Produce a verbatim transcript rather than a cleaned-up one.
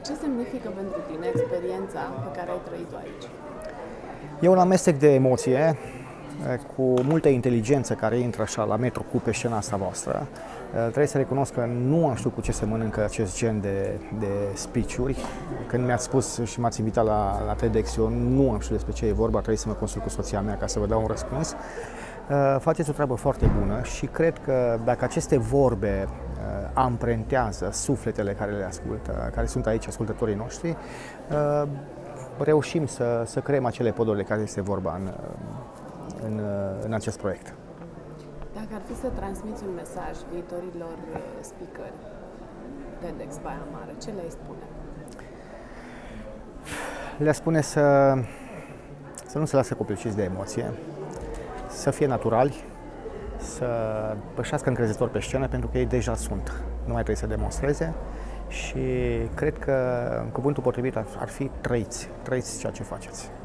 Ce semnifică pentru tine experiența pe care ai trăit-o aici? E un amestec de emoție, cu multă inteligență care intră așa la metru cu pe scena asta voastră. Trebuie să recunosc că nu am știut cu ce se mănâncă acest gen de, de speech-uri. Când mi-ați spus și m-ați invitat la, la TEDx, eu nu am știut despre ce e vorba, trebuie să mă consult cu soția mea ca să vă dau un răspuns. Faceți o treabă foarte bună și cred că dacă aceste vorbe amprentează sufletele care le ascultă, care sunt aici ascultătorii noștri, reușim să, să creăm acele poduri de care este vorba în, în, în acest proiect. Dacă ar fi să transmiți un mesaj viitorilor speakeri TEDx Baia Mare, ce le-ai spune? Le-aș spune să, să nu se lasă copleșiți de emoție, să fie naturali, să pășească încrezător pe scenă, pentru că ei deja sunt. Nu mai trebuie să demonstreze și cred că cuvântul potrivit ar fi trăiți, trăiți ceea ce faceți.